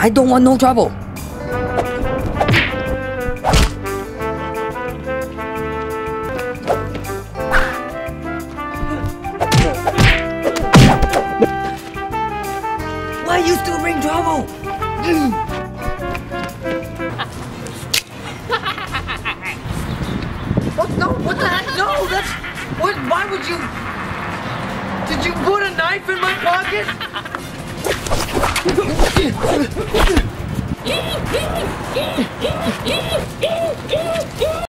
I don't want no trouble. Why you still bring trouble? What? No, what the heck? No, that's... What? Why would you... Did you put a knife in my pocket?